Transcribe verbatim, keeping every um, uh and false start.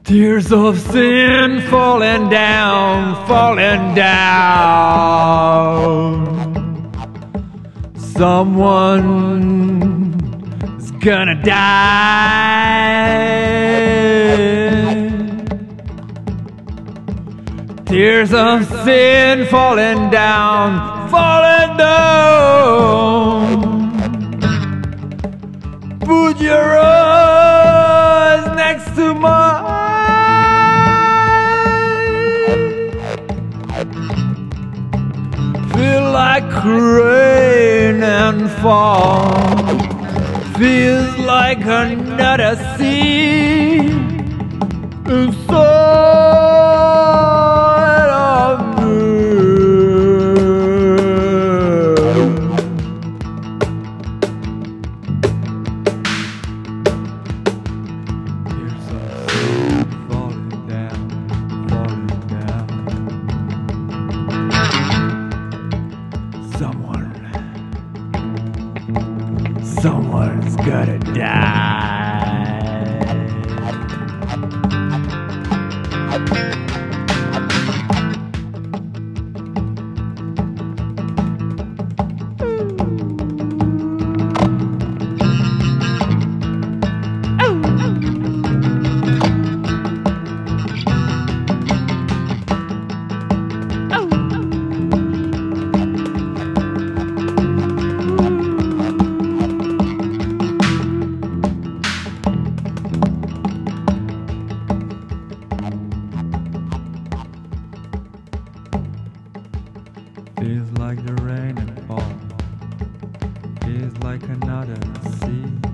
Tears of sin falling down, falling down. Someone's gonna die. Tears of sin falling down, falling down. Put your eyes next to mine. Feel like rain and fall. Feels like another sea inside of me. Tears of sin falling down, falling down. Someone, someone's gonna die. Feels like the rain and fall. Feels like another sea.